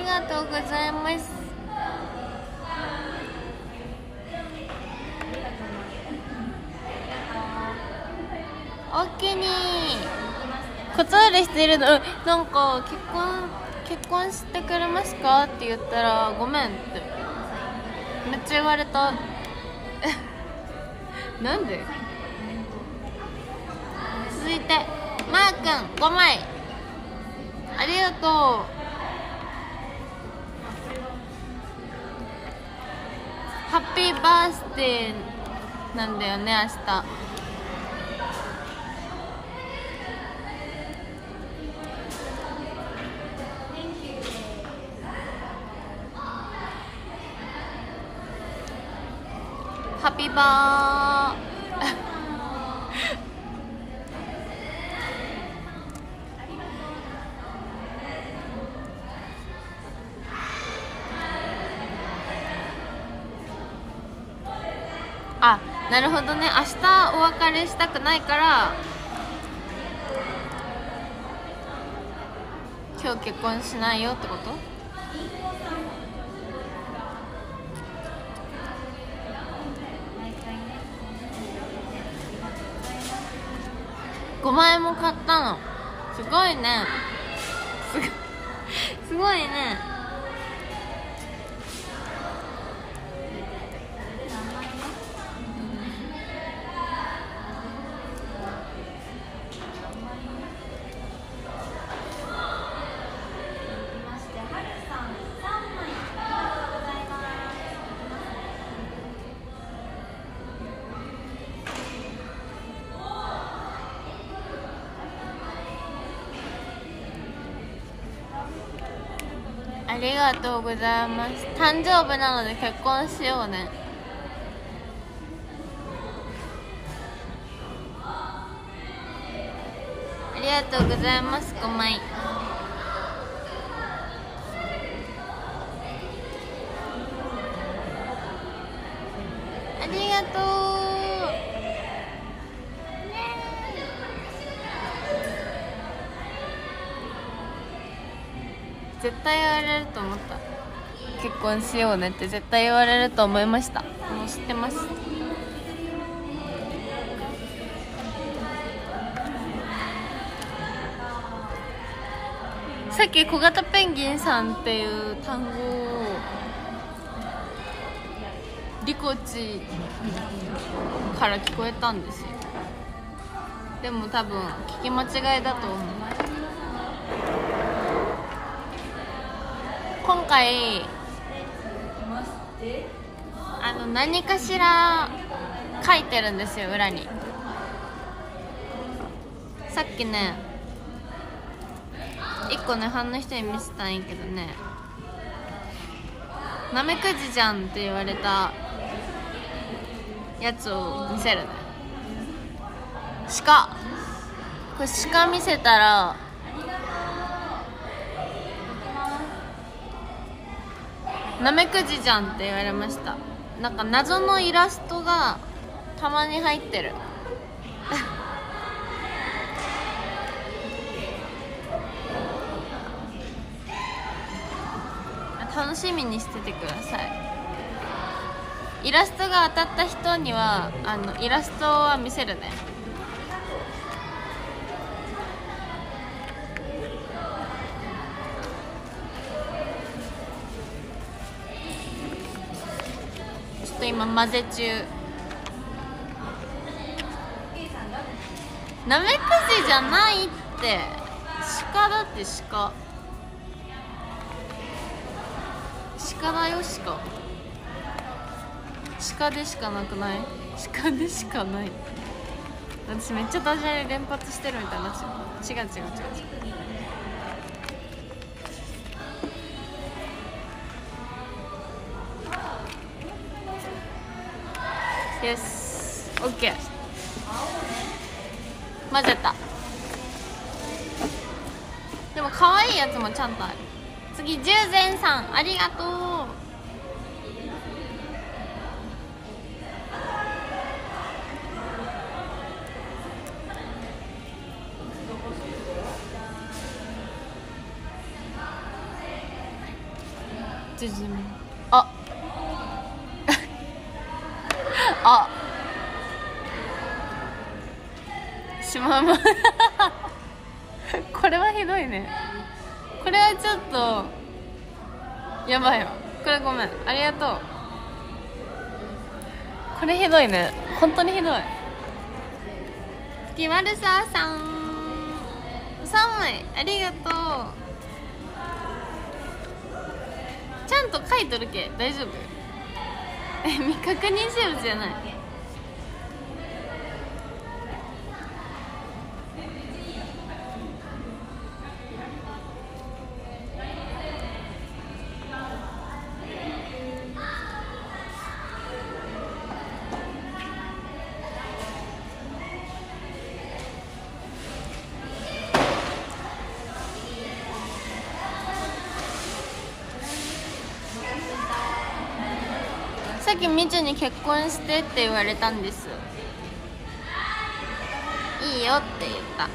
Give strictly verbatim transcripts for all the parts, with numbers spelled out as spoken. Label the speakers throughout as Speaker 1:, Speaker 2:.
Speaker 1: りがとうございます。おおきにコツールしてるの、うん、なんか結婚結婚してくれますかって言ったらごめんってめっちゃ言われたなんで。続いてマーくんごまいありがとう。ハッピーバースデーなんだよね明日。ハッピーバーあ、なるほどね。明日お別れしたくないから今日結婚しないよってこと？ごまいも買ったの。すごいね。すごいすごいね。ありがとうございます。誕生日なので結婚しようね。ありがとうございます。ごまいありがとう。絶対言われると思った。結婚しようねって絶対言われると思いました。もう知ってます。さっき小型ペンギンさんっていう単語をリコチから聞こえたんですよ。でも多分聞き間違いだと思う。今回あの何かしら書いてるんですよ裏に。さっきね一個ねファンの人に見せたんやけどね、なめくじじゃんって言われたやつを見せるね。鹿、これ鹿見せたらなめくじじゃんって言われました。なんか謎のイラストがたまに入ってる楽しみにしててください。イラストが当たった人にはあのイラストは見せるね。ちょっと今混ぜ中。なめくじじゃないって。鹿だって鹿。鹿だよ鹿。鹿でしかなくない？鹿でしかない。私めっちゃダジャレ連発してるみたいになっちゃう。違う違う違う違う。よし OK。 混ぜた。でも可愛いやつもちゃんとある。次、十全さんありがとう。 ちじみ。ああしまうまこれはひどいね。これはちょっとやばいわ。これごめん、ありがとう。これひどいね、本当にひどい。月丸沢さんさんまいありがとう。ちゃんと書いとるけ大丈夫？え、未確認生物じゃない。さっきみちゅに結婚してって言われたんです。いいよって言った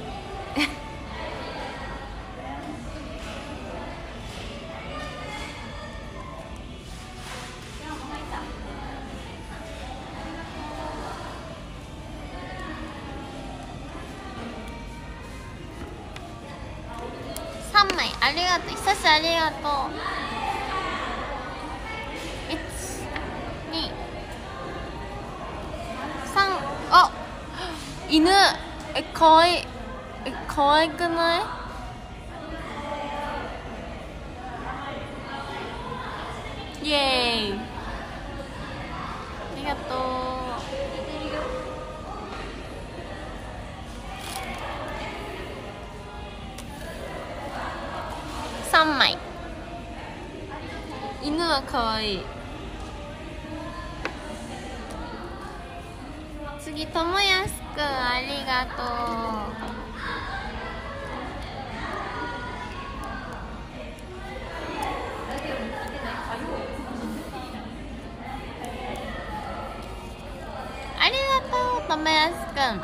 Speaker 1: さんまいありがとう。久しありがとう。いちにさん。あ、犬。え、かわいい。え、かわいくない？イエーイ。ありがとう。さんまい。犬はかわいい。次、ともやすくんありがとう。ありがとう、ともやすくん。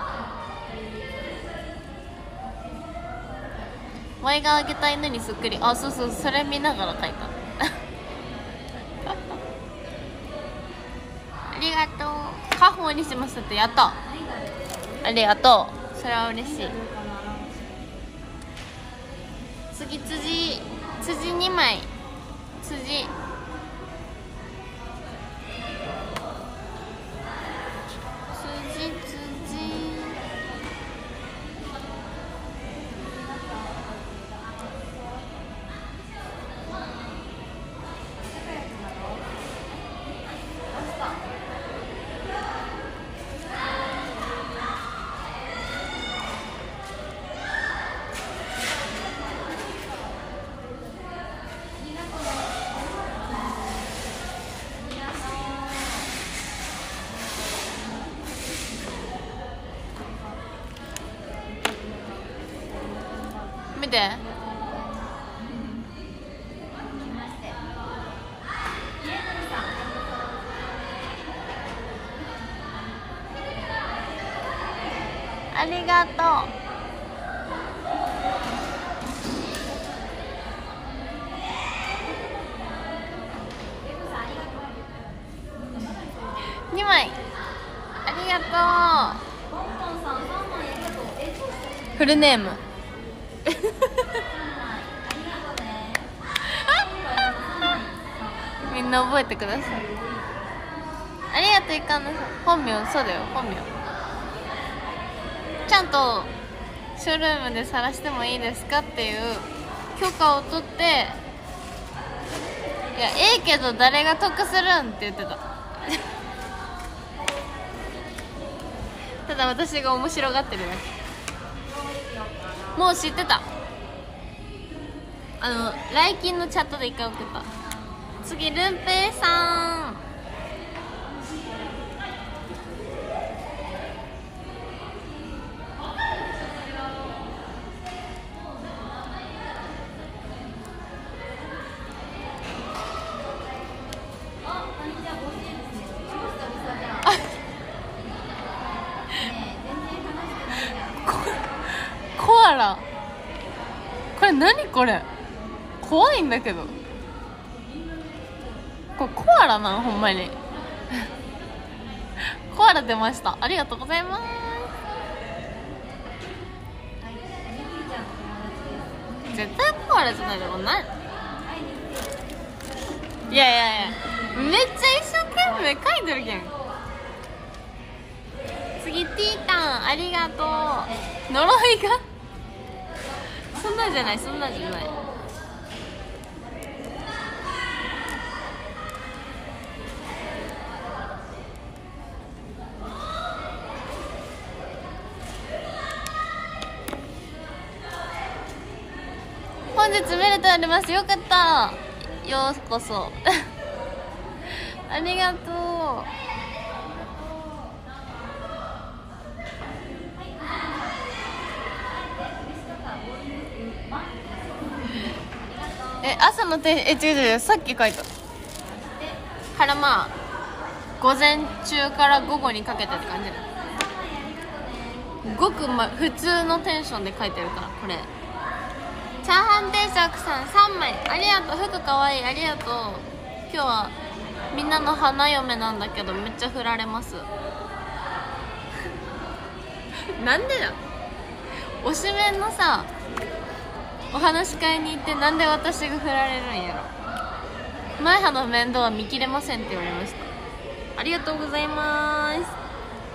Speaker 1: ワイがあげた犬にそっくり。あ、そうそう、それ見ながら書いたありがとう。家宝にしましたって。やった、ありがとう。それは嬉しい。次、辻辻にまい。辻辻辻見て。ありがとう。にまいありがとう。フルネームみんな覚えてください。ありがとう。いかんなさん本名。そうだよ、本名。ちゃんとショールームで晒してもいいですかっていう許可を取って、いや、ええけど誰が得するんって言ってたただ私が面白がってるだけ。もう知ってた。あの来勤のチャットで一回送った。次、ルンペイさん。コアラ、これ何これ、怖いんだけど。 これコアラなんほんまにコアラ出ました。ありがとうございます。絶対コアラじゃないだろうな。いやいやいや、めっちゃ一生懸命書いてるけん。次ティータンありがとう。呪いがそんなんじゃない、そんなんじゃない。本日メルトあります。よかった、ようこそありがとう。え、朝のてえ違う違う、さっき書いたから、まあ午前中から午後にかけてって感じ。ごく、ま、普通のテンションで書いてるから。これチャーハン定食さんさんまいありがとう。服かわいい、ありがとう。今日はみんなの花嫁なんだけどめっちゃ振られますなんでだ、推しメンのさお話し会に行ってなんで私が振られるんやろ。前歯の面倒は見切れませんって言われました。ありがとうございます。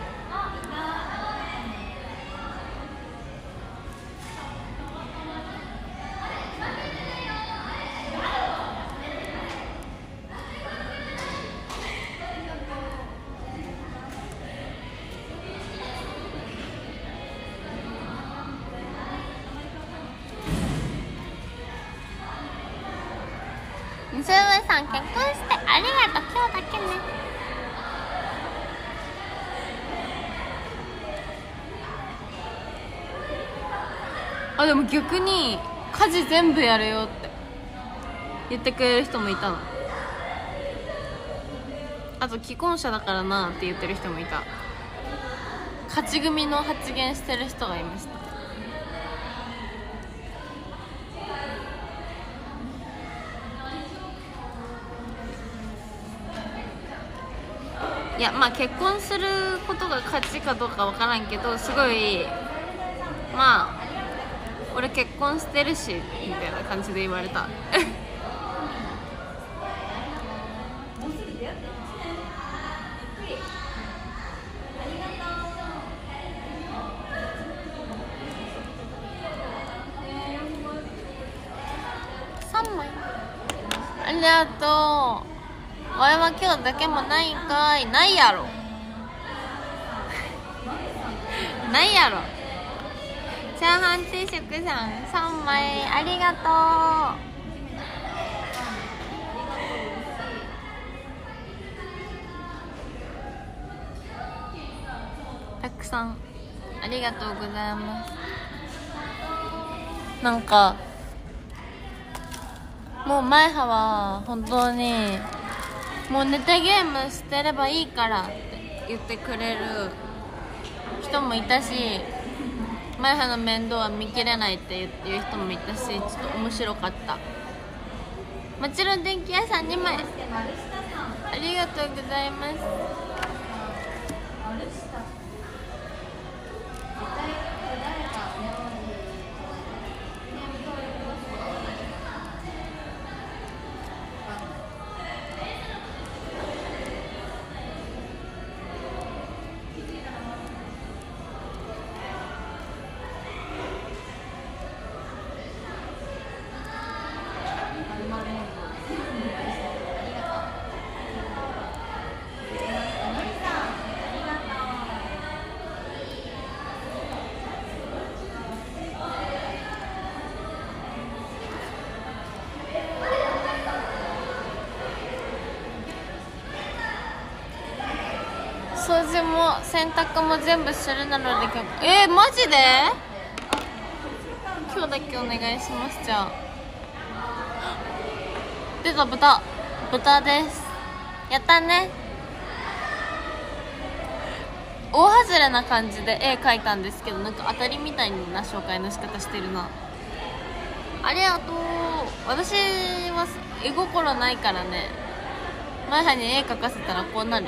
Speaker 1: ズームさん結婚してありがとう。今日だけね。あ、でも逆に家事全部やるよって言ってくれる人もいたの。あと既婚者だからなって言ってる人もいた。勝ち組の発言してる人がいました。いや、まあ結婚することが勝ちかどうかわからんけど、すごいまあ俺結婚してるしみたいな感じで言われたさんまいありがとう。わいは今日だけもないんかい。ないやろないやろ。チャーハン定食さんさんまいありがとう。たくさんありがとうございます。なんかもう前歯は本当にもう寝てゲームしてればいいからって言ってくれる人もいたし、前歯の面倒は見切れないって言う人もいたし、ちょっと面白かった。もちろん電気屋さんにまいありがとうございます。掃除も洗濯も全部するなので、えー、マジで今日だけお願いします。じゃあ出た、豚豚です。やったね。大外れな感じで絵描いたんですけど、なんか当たりみたいな紹介の仕方してるな。ありがとう。私は絵心ないからね。 マイハに絵描かせたらこうなる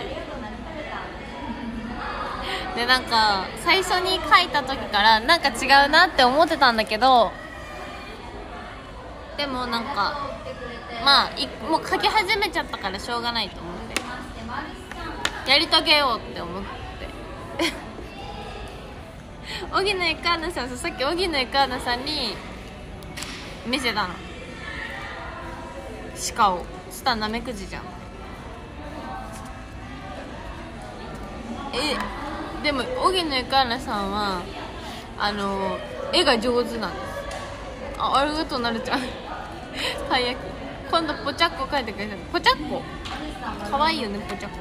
Speaker 1: で、なんか最初に描いた時からなんか違うなって思ってたんだけど、でもなんかまあいもう描き始めちゃったからしょうがないと思ってやり遂げようって思って荻野ゆかなさん、さっき荻野ゆかなさんに見せたの鹿を。したらナメクジじゃん。えでも荻野ゆかなさんはあの絵が上手なんです。あ、ありがとうなるちゃんたい焼き今度ポチャッコ描いてくれたの。ポチャッコかわいいよね、ポチャッコ。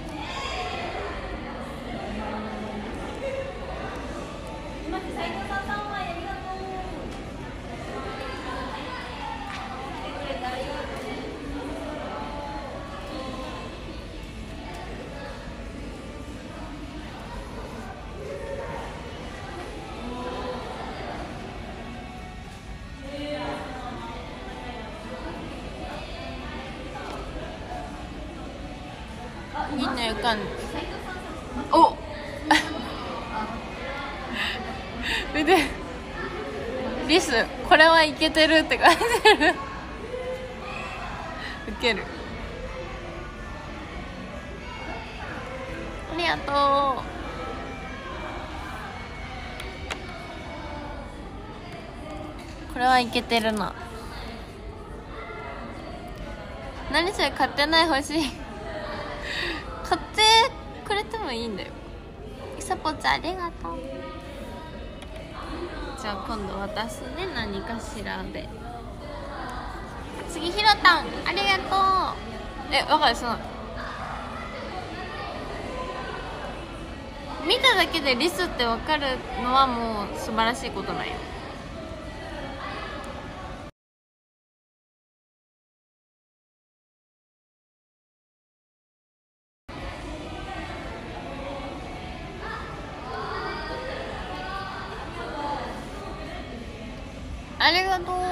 Speaker 1: いいね、ゆかんお腕リス、これはいけてるって書いてるウケる。ありがとう。これはいけてるな。何それ、買ってない、欲しい買ってくれてもいいんだよ。いさぽちゃんありがとう。じゃあ今度渡すね、何かしらで。次ひろたんありがとう。え、わかる、その見ただけでリスってわかるのはもう素晴らしいことなんよ。ありがとう。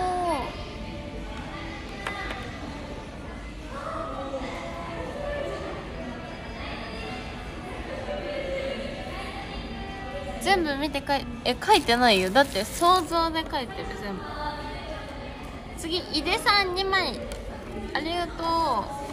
Speaker 1: 全部見てかいえ書いてないよ。だって想像で書いてる全部。次井出さんにまいありがとう。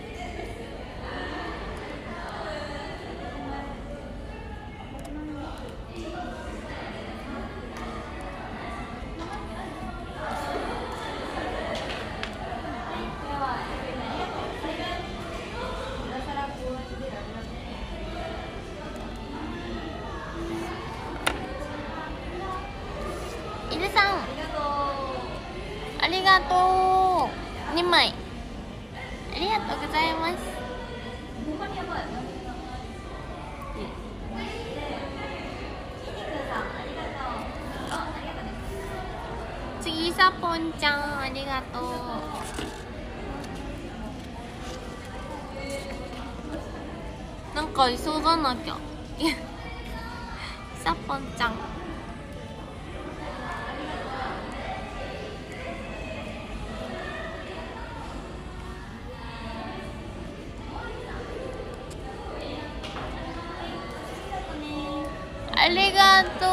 Speaker 1: 井出さんありがとう。にまいありがとうございます。次さぽんちゃんありがとう。なんか急がなきゃさぽんちゃんありがとう。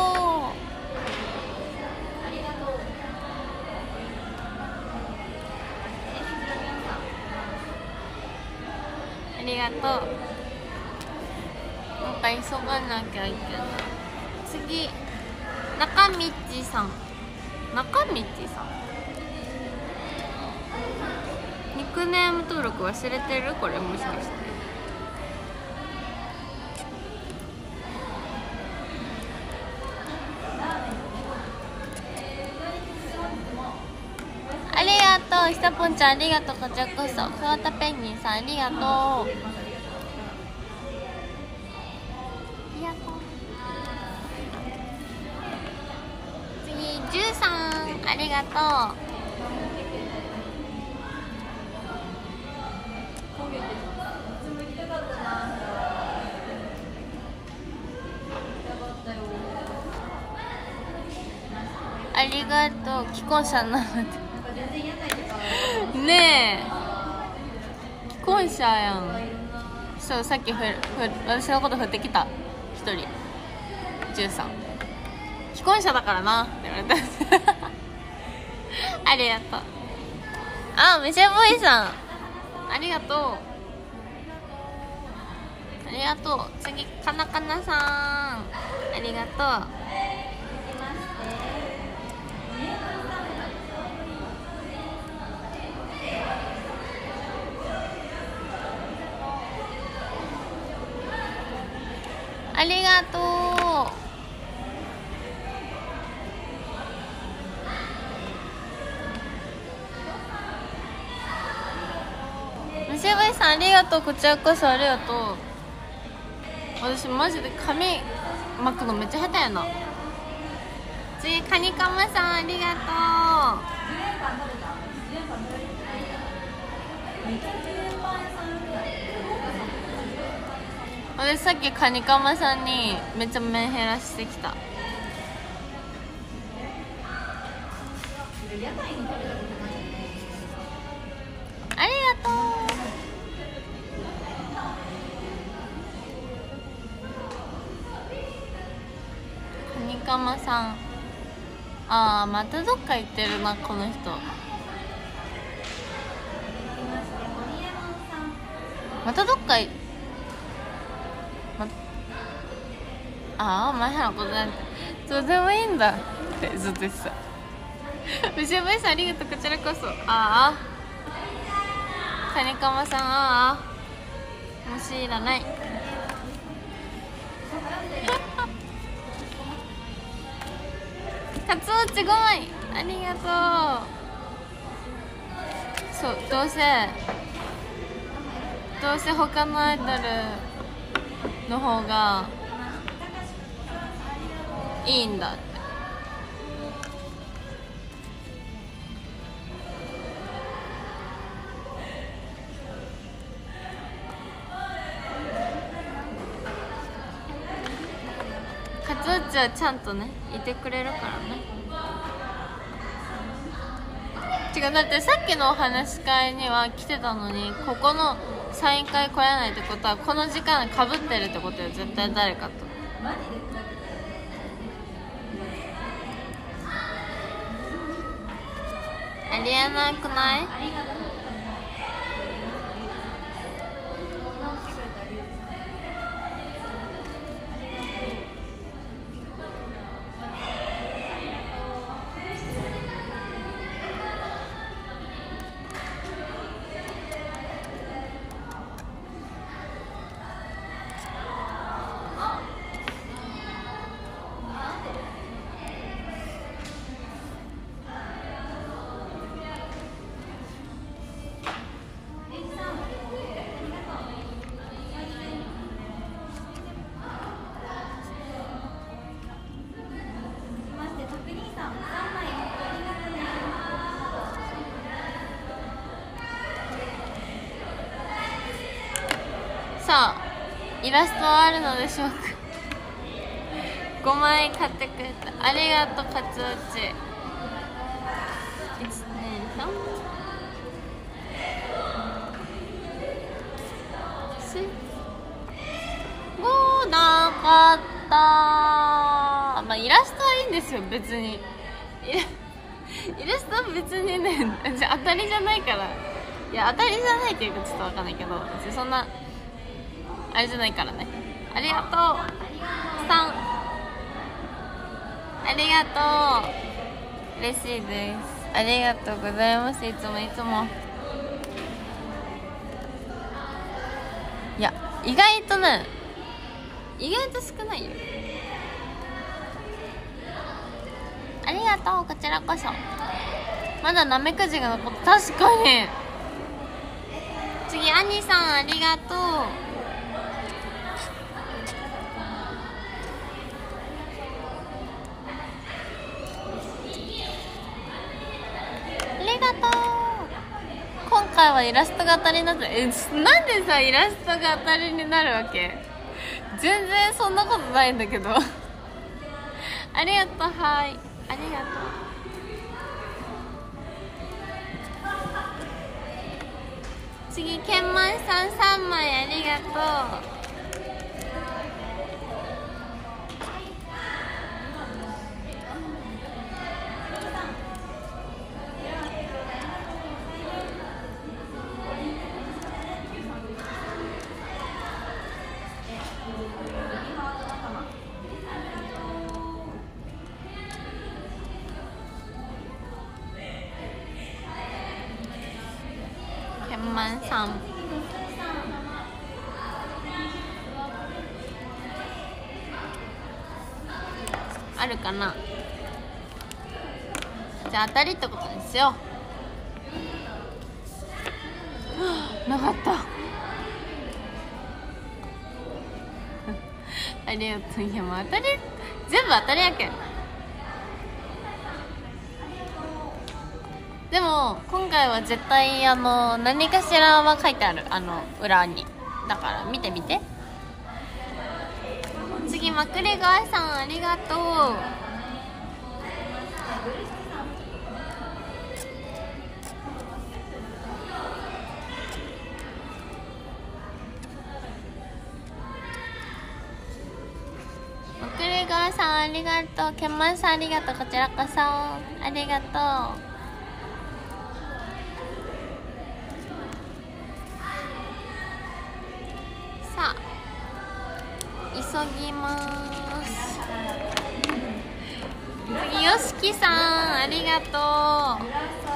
Speaker 1: ありがとう。なんか急がなきゃいけない。次中道さん中道さんニックネーム登録忘れてる？これもしかして。ありがとう。ひさぽんちゃんありがとう。こちらこそ。桑田ペンギンさんありがとう。ありがとう。次じゅうさんありがとう。ありがとう。既婚者なのでねえ、既婚者やん。そう、さっきふふ私のこと振ってきた一人じゅうさん、既婚者だからなって言われたありがとう。あ、メシェボーイさんありがとう、ありがとう。次かなかなさんありがとう。ありがとう。むしばいさんありがとう。こちらこそありがとう。私マジで髪巻くのめっちゃ下手やな。次カニカマさんありがとう。私さっきカニカマさんにめっちゃメンヘラしてきた。ありがとう。カニカマさん、あーまたどっか行ってるなこの人。またどっかいまああ、前のことなんてどうでもいいんだってずっと言ってた。藤林さんありがとう。こちらこそ。ああ、カニカマさん、ああもしいらないカツオチごまいありがとう。そう、どうせどうせ他のアイドルの方がいいんだって。カツオッチはちゃんとねいてくれるからね。違う、だってさっきのお話し会には来てたのに、ここのサイン会来れないってことはこの時間かぶってるってことよ、絶対誰かと。ありえなくない？さあイラストはあるのでしょうか。ごまい買ってくれた、ありがとうカツオチ。いち、に、さん、ごなかった。まあイラストはいいんですよ別に。イラ、イラストは別にね当たりじゃないから。いや当たりじゃないっていうかちょっとわかんないけど、別にそんなあれじゃないからね。ありがとうさん、ありがとう、嬉しいです。ありがとうございます。いつもいつも。いや意外とね、意外と少ないよ。ありがとう、こちらこそ。まだなめくじが残って、確かに。次アニさんありがとう。ありがとう。今回はイラストが当たりになった。え、なんでさイラストが当たりになるわけ？全然そんなことないんだけどありがとう。はい、ありがとう。 次ケンマンさんさんまいありがとう。ケンマンさんあるかな。じゃあ当たりってことですよ。なかったありがとう。いやもう当たり全部当たりやけん。でも今回は絶対あの何かしらは書いてある、あの裏に。だから見てみて。次マクレガーさんありがとう。マクレガーさんありがとう。ケンマンさんありがとう。こちらこそありがとう。さあ急ぎます。次よしきさんありがとう。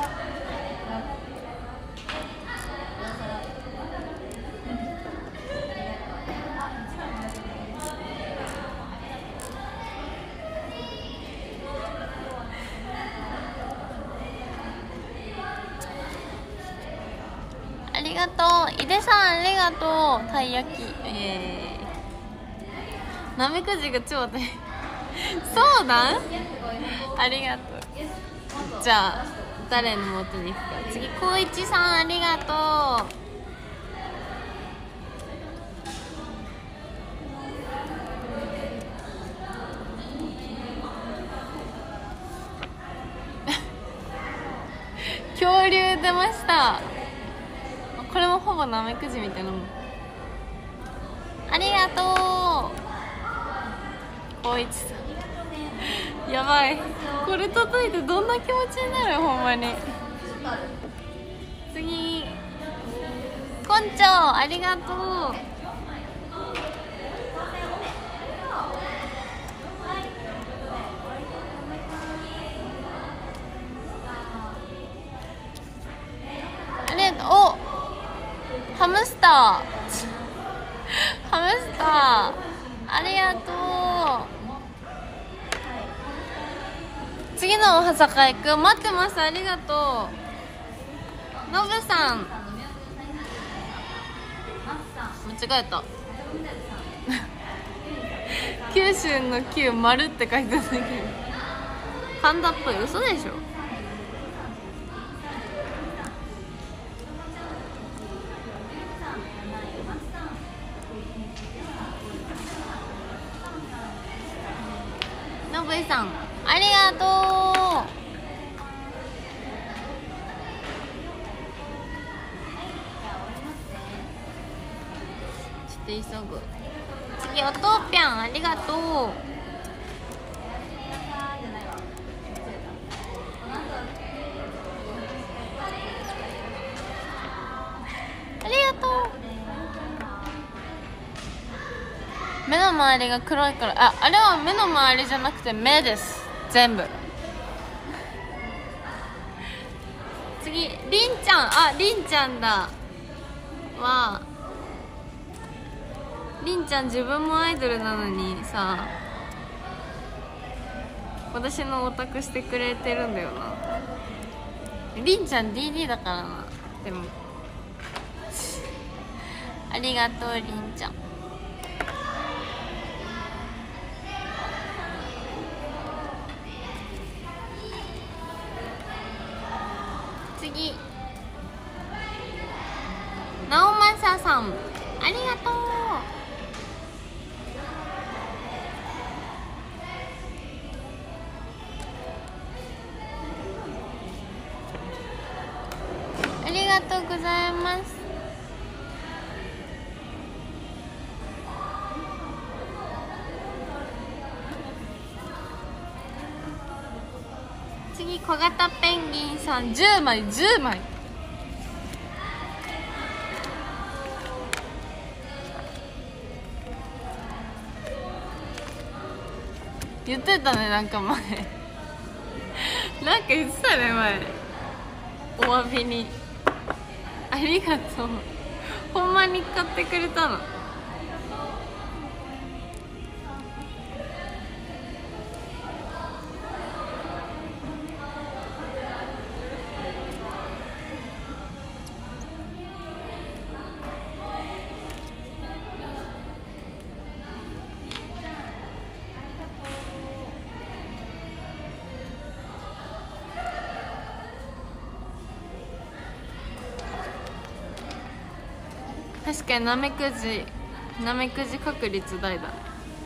Speaker 1: ありがとう。井出さんありがとう。たい焼き、えー、なめくじが超大そうだんありがとう。じゃあ誰の元に行くか。次こういちさんありがとう。恐竜出ました。これもほぼなめくじみたいなもん。ありがとうこういちさん。やばい、これ叩いてどんな気持ちになる。ほんまに。次こんちょうありがとう。ありがとう。おハムスターハムスターありがとう。次のおはさか行く待ってます。ありがとう。のぶさん間違えた九州の九丸って書いてあるけどパンダっぽい。嘘でしょ。のぶさんありがとう。ちょっと急ぐ。次おとうぴゃんありがとう。ありがとう。目の周りが黒いから、あ、あれは目の周りじゃなくて目です。全部。次りんちゃん、あ、りんちゃんだはりんちゃん自分もアイドルなのにさ、私のオタクしてくれてるんだよな。りんちゃん ディーディー だからな。でもありがとうりんちゃん。次なおまささんありがとう。ありがとうございます。 次小型ペンギンさんじゅうまいじゅうまい。言ってたね、なんか前なんか言ってたね前、お詫びにありがとう。ほんまに買ってくれたの。確かになめくじなめくじ確率大だね。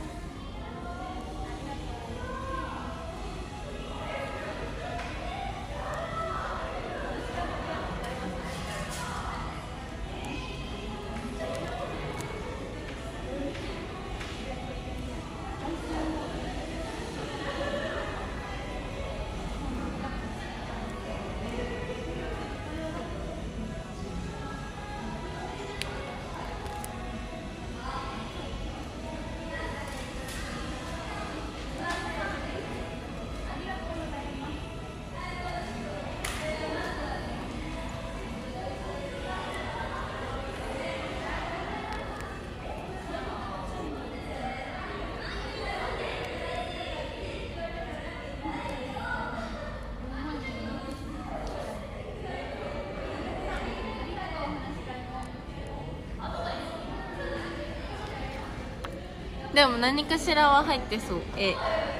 Speaker 1: でも何かしらは入ってそう。え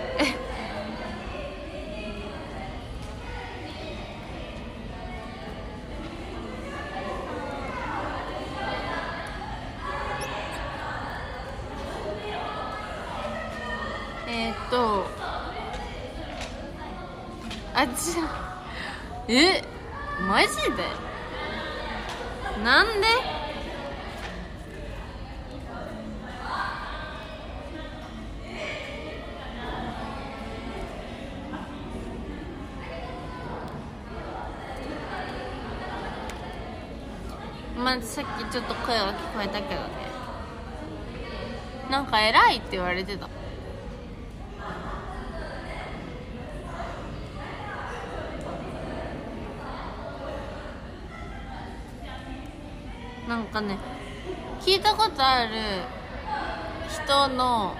Speaker 1: えーっとあちらえマジでなんでまあ、さっきちょっと声が聞こえたけどね、なんか偉いって言われてた。なんかね、聞いたことある人の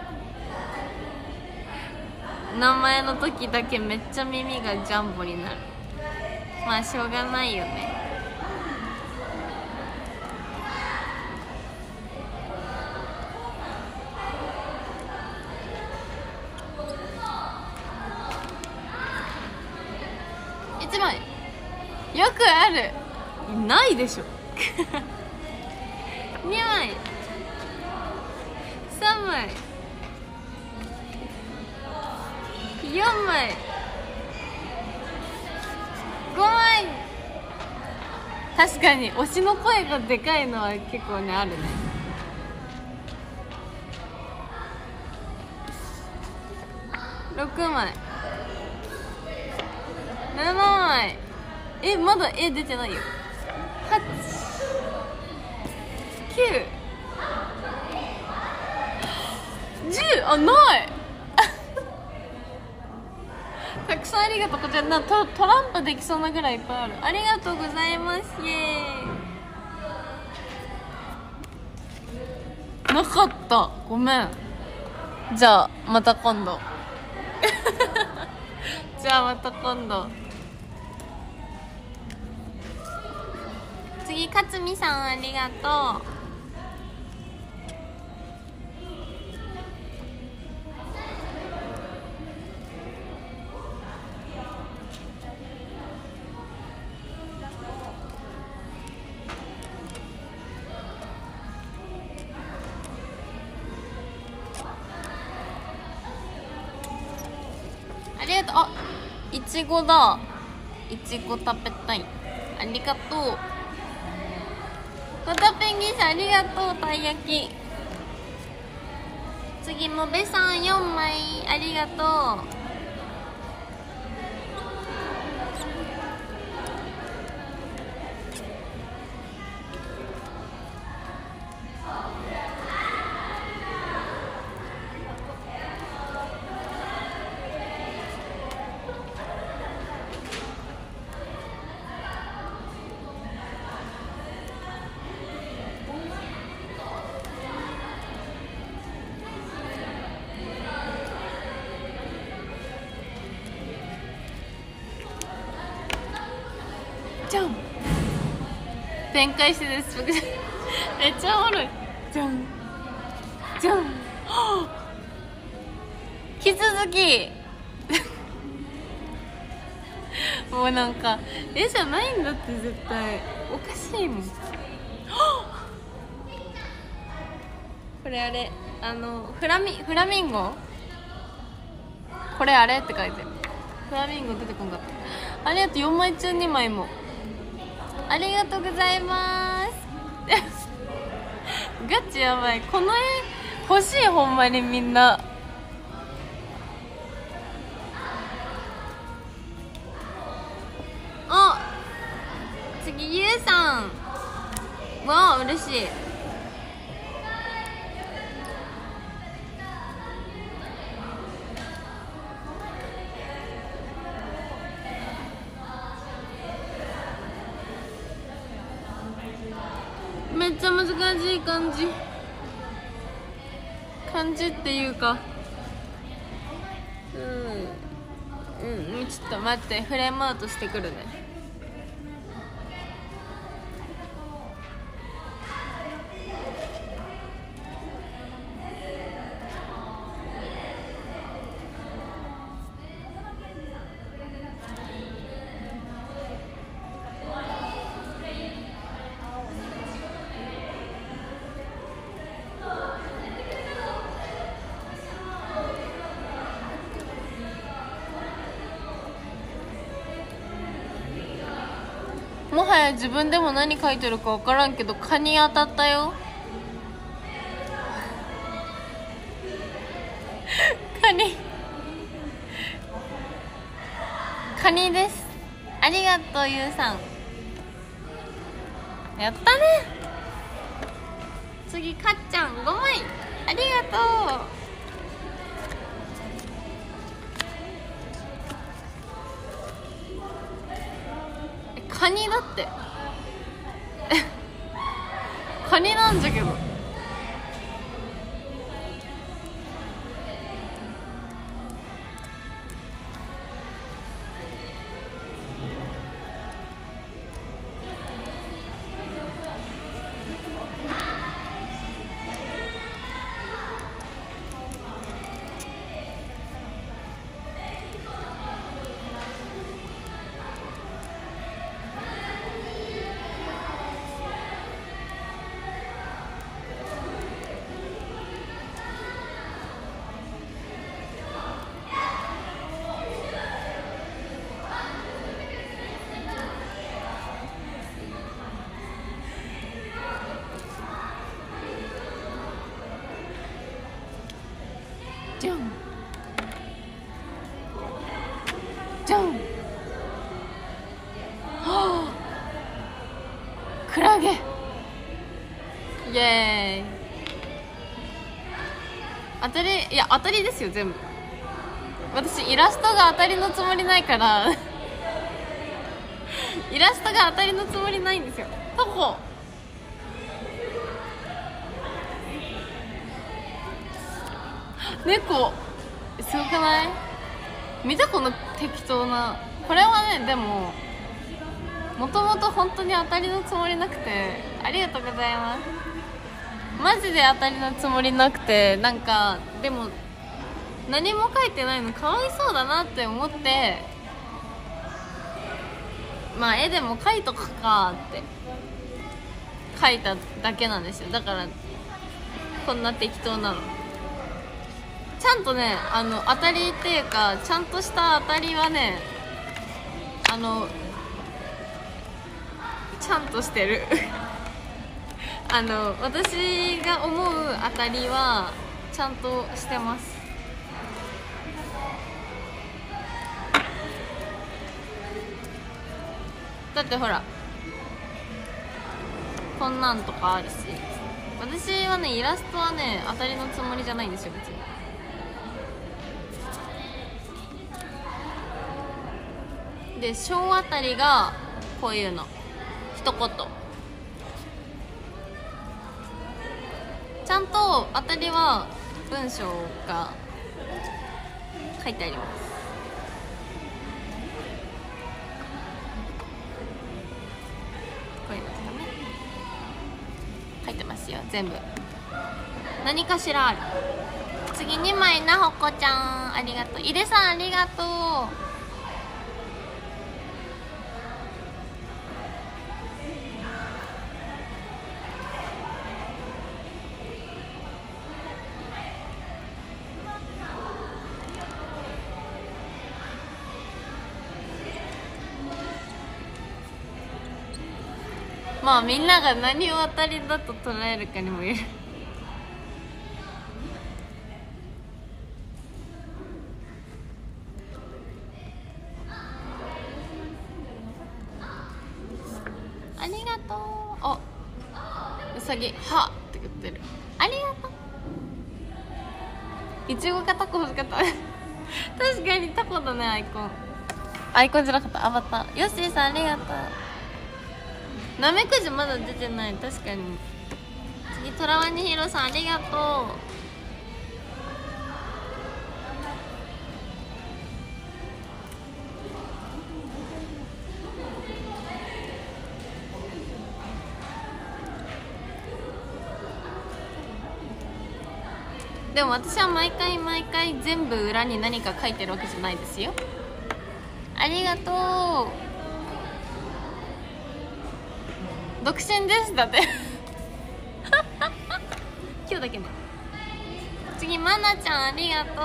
Speaker 1: 名前の時だけめっちゃ耳がジャンボになる。まあしょうがないよね。いちまいよくある。ないでしょにまいさんまいよんまいごまい。確かに推しの声がでかいのは結構ねあるね。ろくまいななまい。えまだ絵出てないよ。はちきゅうじゅう。あないたくさんありがとう。こちらな ト, トランプできそうなぐらいいっぱいある。ありがとうございます。イエーイ。なかった、ごめん。じゃあまた今度じゃあまた今度。次勝美さんありがとう。ありがとう。あ、いちごだ。いちご食べたい。ありがとう。またペンギンさんありがとう。たい焼き。次もべさんよんまいありがとう。 じゃん展開してです。めっちゃおもろい。じゃんじゃん引き続きもうなんか絵じゃないんだって絶対おかしいもんこれあれあのフラミフラミンゴこれあれって書いてる。フラミンゴ出てこんかった。ありがとうよんまい中にまいもありがとうございますガチやばい。この絵欲しいほんまにみんな。あ次ゆうさんわあ嬉しい。めっちゃ難しい感じ感じっていうかうんうんちょっと待ってフレームアウトしてくるね。もはや自分でも何書いてるか分からんけど蚊に当たったよカニカニです。ありがとうゆうさんやったね。次かっちゃんごまいありがとう。カニだってカニなんじゃけどじゃんじゃんはあクラゲイエーイ当たりいや当たりですよ全部。私イラストが当たりのつもりないからイラストが当たりのつもりないんですよ。徒歩猫すごくない？見てこの適当なこれはね。でももともと本当に当たりのつもりなくてありがとうございます。マジで当たりのつもりなくてなんかでも何も書いてないのかわいそうだなって思ってまあ絵でも描いとくかって書いただけなんですよ。だからこんな適当なの。ちゃんとねあの当たりっていうかちゃんとした当たりはねあのちゃんとしてるあの私が思う当たりはちゃんとしてます。だってほらこんなんとかあるし私はねイラストはね当たりのつもりじゃないんですよ別に。で小あたりがこういうの一言ちゃんと当たりは文章が書いてあります。 全部何かしらある。次にまいなほこちゃんありがとう。いでさんありがとう。まあみんなが何を当たりだと捉えるかにもよる。ありがとう。あ、うさぎはって言ってる。ありがとう。いちごかタコ欲しかった確かにタコだね。アイコンアイコンじゃなかった、アバター。ヨッシーさんありがとう。なめくじまだ出てない。確かに。次トラワニヒロさんありがとう。でも私は毎回毎回全部裏に何か書いてるわけじゃないですよ。ありがとう。独身ですだって今日だけね。次まなちゃんありがとう。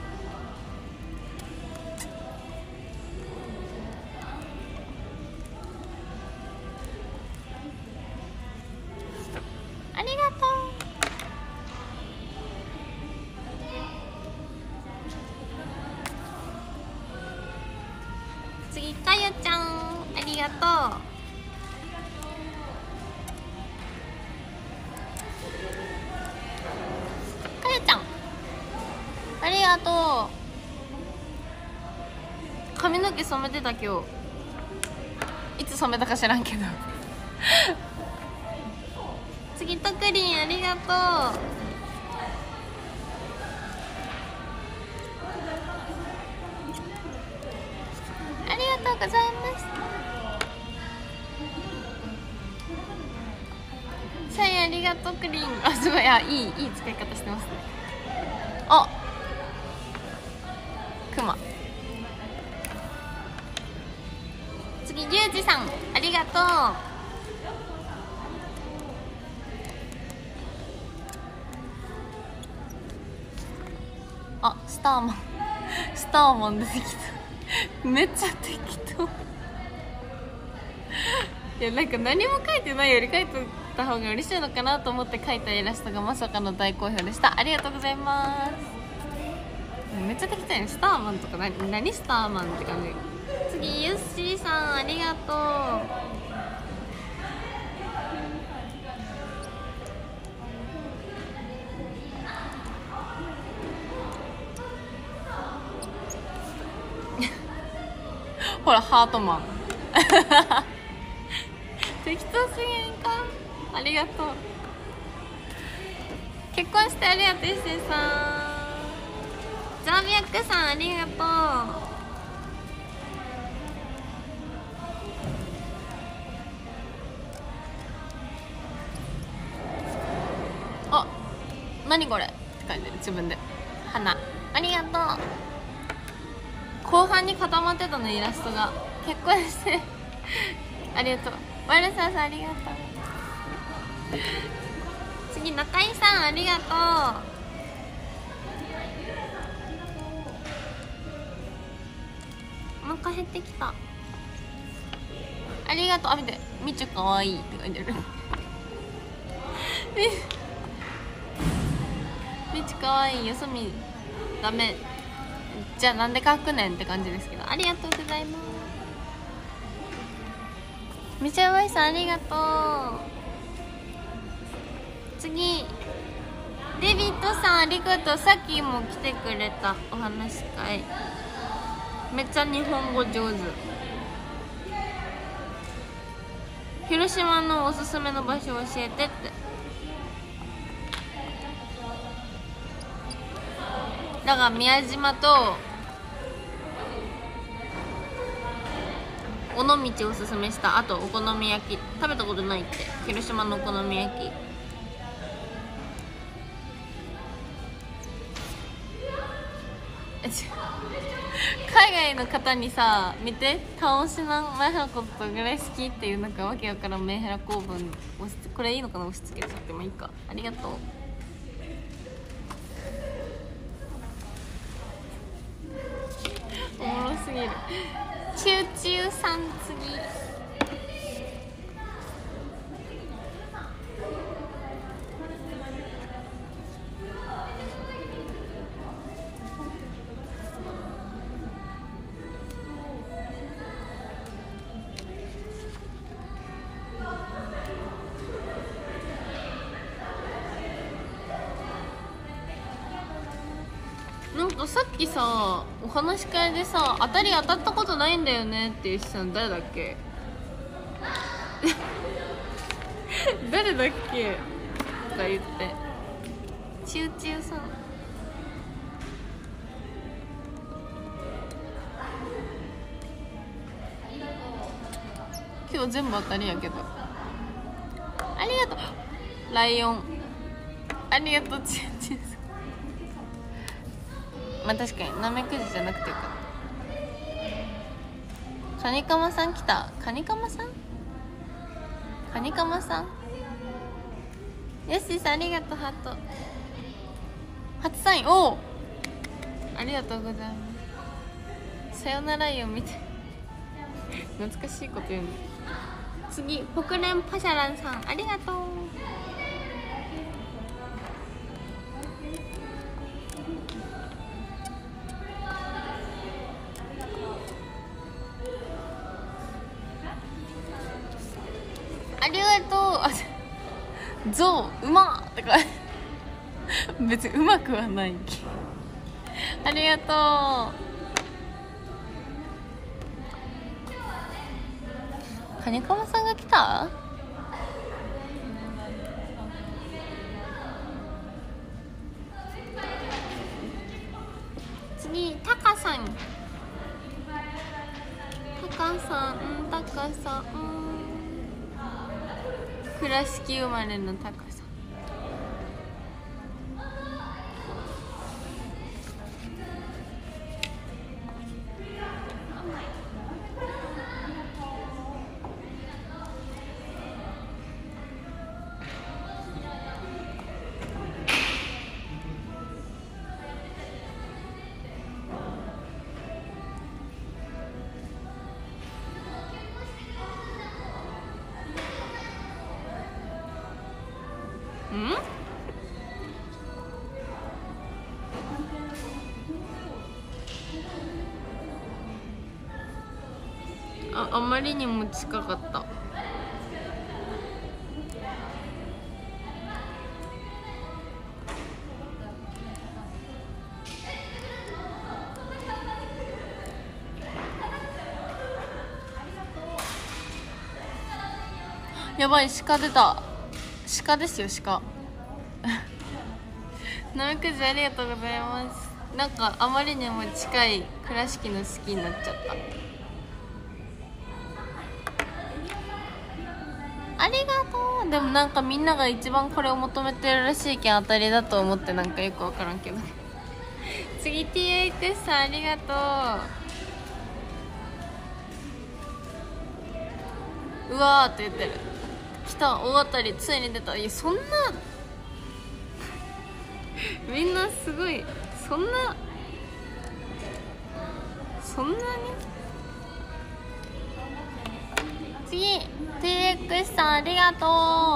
Speaker 1: ありがとう。次かよちゃんありがとう。かよちゃんありがとう。髪の毛染めてた今日。いつ染めたか知らんけど次とくりんありがとう。ありがとうございます。シャイありがとうクリーン。あ、すごい。あ、いいいい使い方してますね。あ、クマ。次リュウジさんありがとう。あ、スターマンスターマン出てきためっちゃ適当いや、なんか何も書いてないより書いてた方が嬉しいのかなと思って描いたイラストがまさかの大好評でした。ありがとうございます。めっちゃ適当やね。スターマンとか何、何スターマンって感じ。次ユッシーさんありがとう。ほらハートマン適当すぎんか。ありがとう。結婚してありがとう。ゆっしーさん、ザービアックさんありがとう。あ、何これって書いてる自分で。花ありがとう。後半に固まってたのイラストが。結婚してありがとう。ワルサーさんありがとう。次中井さんありがとう。お腹減ってきた。ありがとう。あ、見て、みちゅかわいいって書いてあるみちゅかわいい。よそみダメじゃあなんで書くねんって感じですけど、ありがとうございます。みちゃわいさんありがとう。次デビッドさんありがとう。さっきも来てくれたお話し会。めっちゃ日本語上手。広島のおすすめの場所教えてって。だから宮島と尾道おすすめした。あとお好み焼き食べたことないって。広島のお好み焼き海外の方にさ見て、倒しな前原ことぐらい好きっていうなんかわけわからんメンヘラ公文押し、これいいのかな、押し付けちゃってもいいか。ありがとう。おもろすぎる。チューチューさん次。なんかさっきさお話し会でさ当たり当たったことないんだよねっていう人誰だっけ誰だっけとか言って、チューチューさん今日全部当たりやけど、ありがとうライオン、ありがとうチューチューさん。まあ確かになめくじじゃなくてよかった。カニカマさん来た。カニカマさんカニカマさんよしさんありがとう。ハート初サイン、おおありがとうございます。さよならよ見て懐かしいこと言うの。次北連パシャランさんありがとう。ありがとう。あ、ゾウうまっとか別にうまくはないありがとう。カニカマさんが来た。次タカさん、タカさん、タカさん、倉敷生まれのタカさん。んあ、あまりにも近かった。やばい、鹿出た。鹿ですよ、鹿なめくじありがとうございます。なんかあまりにも近い倉敷の好きになっちゃった。ありがとう。でもなんかみんなが一番これを求めてるらしいけん当たりだと思って、なんかよく分からんけど次 ティーエイチ さんありがとう。うわーって言ってる。来た、大当たりついに出た。いやそんなみんなすごい、そんなそんなに。次 ティーエックス さんありがとう。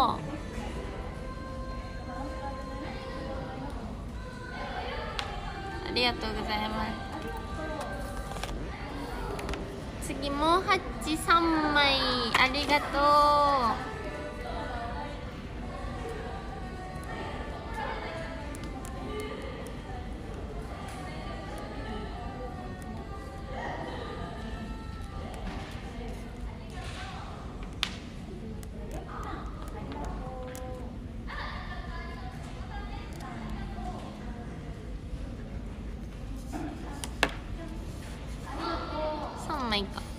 Speaker 1: ありがとうございます。次もうハッチさんまいありがとう。さんまいか。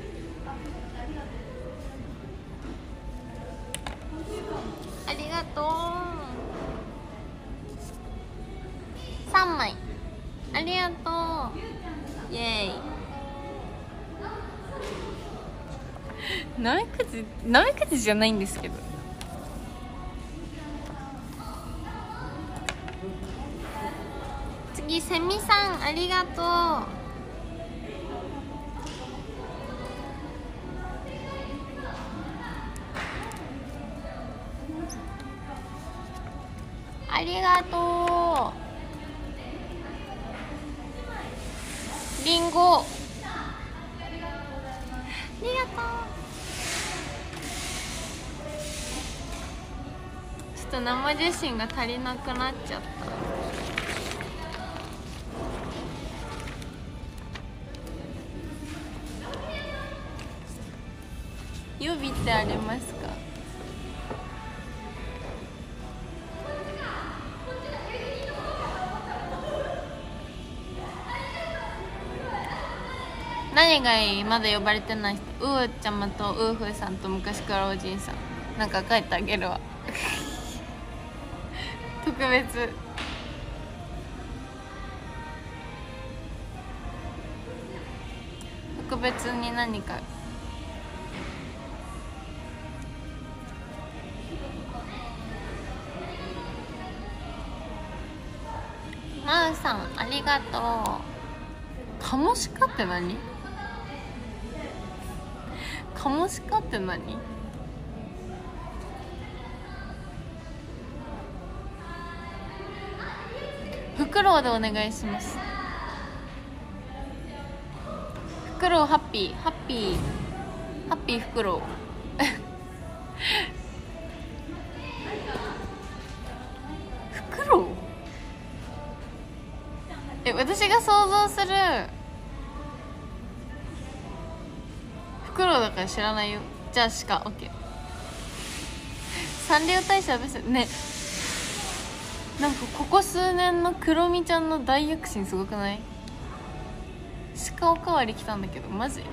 Speaker 1: ありがとう。 んまいありがとう。イエーイ。なめくじなめくじじゃないんですけど。次セミさんありがとう。ありがとう。リンゴありがとう。ちょっと生受信が足りなくなっちゃった。予備ってありますか？何がいい？まだ呼ばれてない人。うーちゃまとウーフーさんと昔からおじいさん。なんか書いてあげるわ特別。特別に何か。マウさんありがとう。カモシカって何？カモシカって何？フクロウでお願いします。フクロウハッピーハッピーハッピーフクロウフクロウ？え、私が想像するフクロウだから知らないよ。じゃあ鹿。オッケー。サンリオ大社ですね。なんかここ数年のクロミちゃんの大躍進すごくない？鹿おかわり来たんだけどマジ？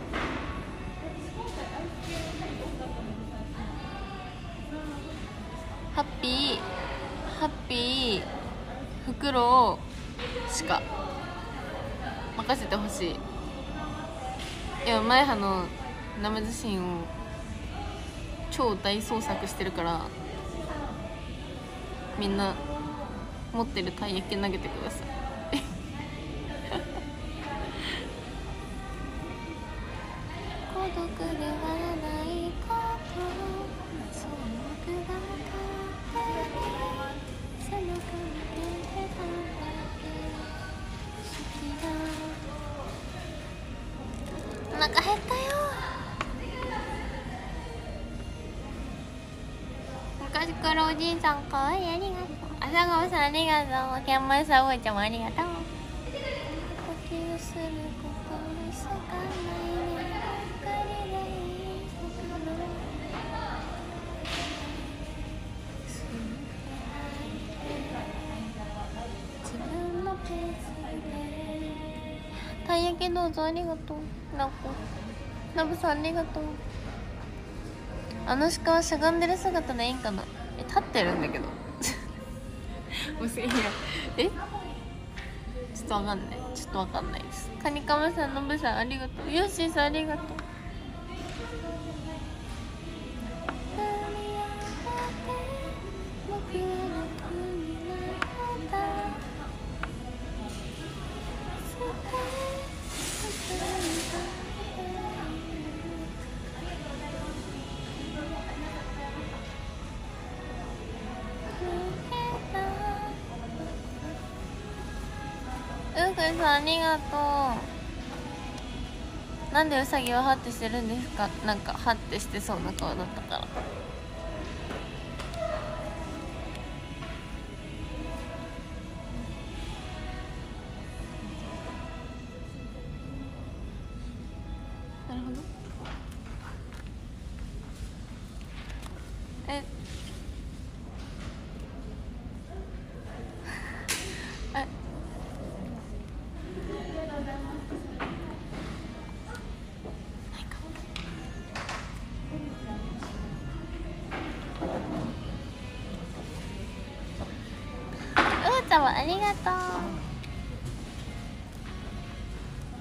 Speaker 1: ハッピーハッピーフクロウ鹿任せてほしい。今前葉の生自信を超大捜索してるから、みんな持ってるたい焼き投げてください孤独ではないことそう僕が分かって背中見てたんだけ好きだ。お腹減ったよ。昔からおじいさんかわいい。ありがとう。朝顔さんありがとう。キャンマイさんおいちゃんもありがとう。呼吸することにしかないね。ばっかりでいい自分のペースで。たい焼きどうぞありがとう。なこナブさんありがとう。あの鹿はしゃがんでる姿でいいんかな。え、立ってるんだけどもうすげえ。えちょっとわかんない。ちょっとわかんないです。カニカマさん、ノブさんありがとう。ヨッシーさんありがとう。うふさんありがとう。なんでウサギはハッてしてるんですか？なんかハッてしてそうな顔だったから。なるほど。ええうーちゃんはありがとう。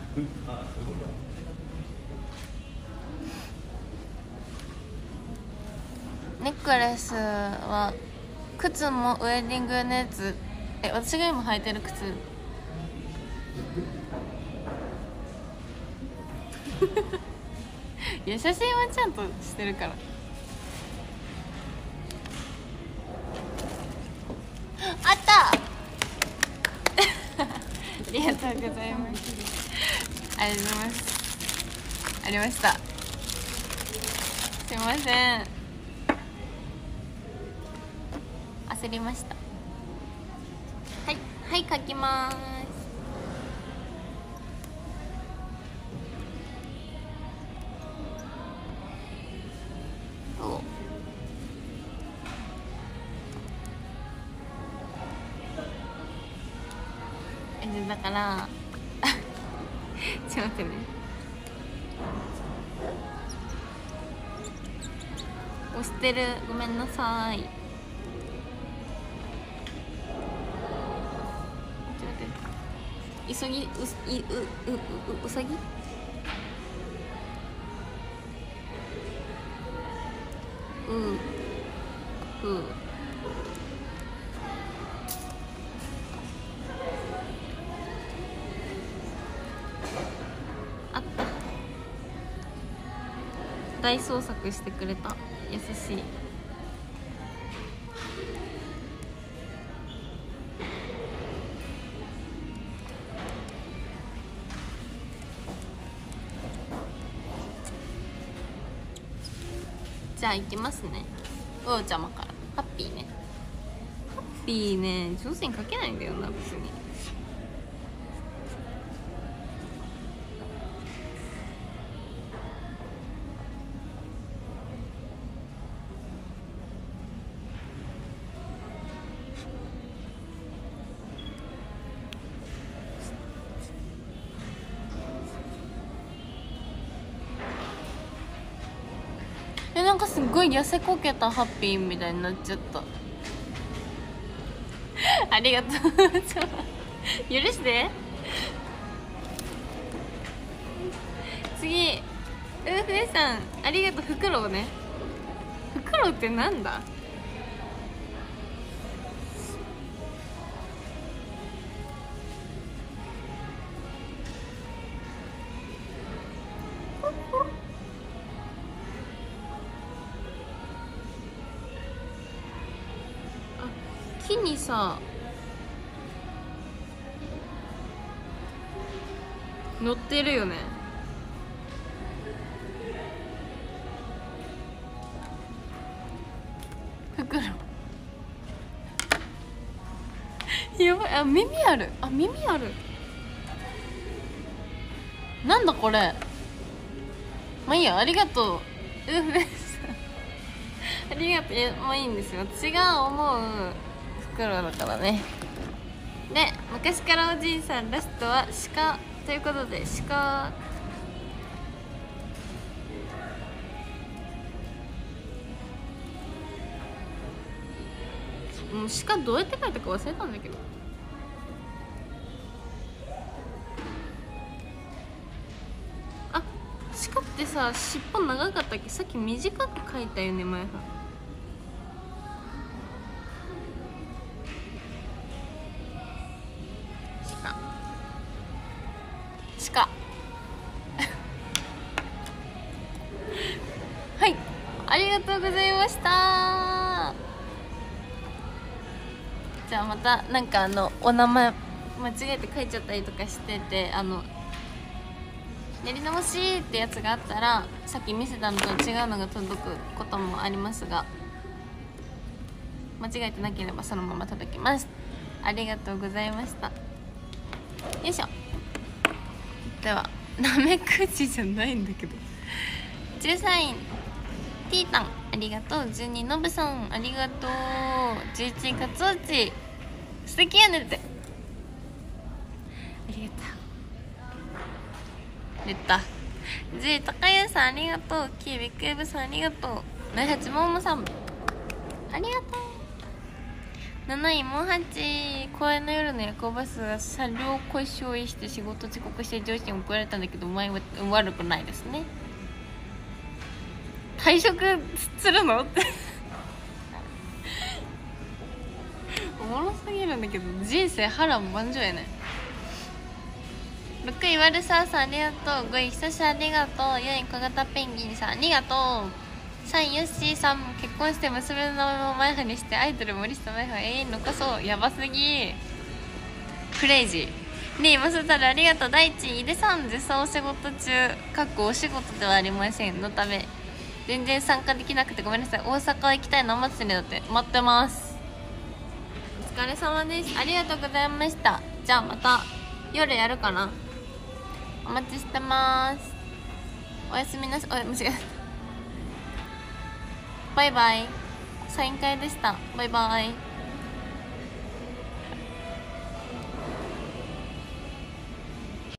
Speaker 1: ネックレスは靴もウェディングのやつ、え、私が今履いてる靴いや写真はちゃんとしてるからあったありがとうございますありがとうございますありましたすいません焦りましたはいはい書きますおえだからちょっと待ってね押してるごめんなさい急ぎうい う, う, う, う, うさぎううあった大捜索してくれた優しいじゃあ行きますねうおちゃまからハッピーねハッピーね上手に書けないんだよな別にえなんかすっごい痩せこけたハッピーみたいになっちゃったありがとう許して次ウーフエさんありがとうフクロウねフクロウってなんだ木にさ乗ってるよね袋やばいあ耳あるあ耳あるなんだこれまあいいやありがとううふえさんありがとういやまあいいんですよ私が思う袋だからねで昔からおじいさんラストは鹿ということで鹿もう鹿どうやって書いたか忘れたんだけどあ鹿ってさ尻尾長かったっけさっき短く書いたよね前は鹿はいありがとうございましたじゃあまたなんかあのお名前間違えて書いちゃったりとかしててあのやり直しってやつがあったらさっき見せたのと違うのが届くこともありますが間違えてなければそのまま届きますありがとうございましたよいしょではなめくじじゃないんだけどじゅうさんいティータンありがとうじゅうにのぶさんありがとうじゅういちかつおち素敵やねってありがとう言ったじゅうたかゆさんありがとうきビッグエブさんありがとうななはちももさんありがとうなないもはち、公園の夜の夜行バスが車両故障して仕事遅刻して上司に怒られたんだけど、お前は悪くないですね。退職するのっておもろすぎるんだけど、人生波乱万丈やね。ろくいワルサーさんありがとう。ごい久しありがとう。よんい小型ペンギンさんありがとう。さんいヨッシーさんも結婚して娘の名前も前歯にしてアイドル森下前歯永遠に残そう。やばすぎクレイジー。ねえマスタルありがとう。第一井出さん実際お仕事中かっこお仕事ではありませんのため全然参加できなくてごめんなさい。大阪行きたいのお祭りだって待ってます。お疲れ様です。ありがとうございました。じゃあまた夜やるかな。お待ちしてます。おやすみなさい。お間違えた。バイバイ。サイン会でした。バイバイ。